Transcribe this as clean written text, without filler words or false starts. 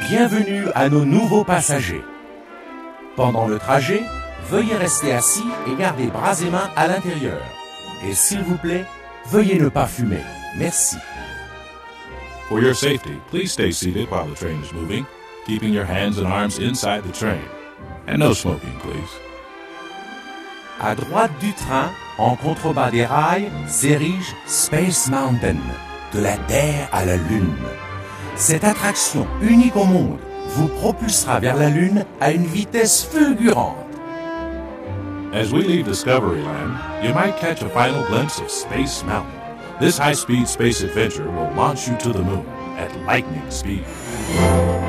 Bienvenue à nos nouveaux passagers. Pendant le trajet, veuillez rester assis et garder bras et mains à l'intérieur. Et s'il vous plaît, veuillez ne pas fumer. Merci. For your safety, please stay seated while the train is moving, keeping your hands and arms inside the train. And no smoking, please. À droite du train, en contrebas des rails, s'érige Space Mountain, de la Terre à la Lune. Cette attraction unique au monde vous propulsera vers la Lune à une vitesse fulgurante. As we leave Discoveryland, you might catch a final glimpse of Space Mountain. This high-speed space adventure will launch you to the moon at lightning speed.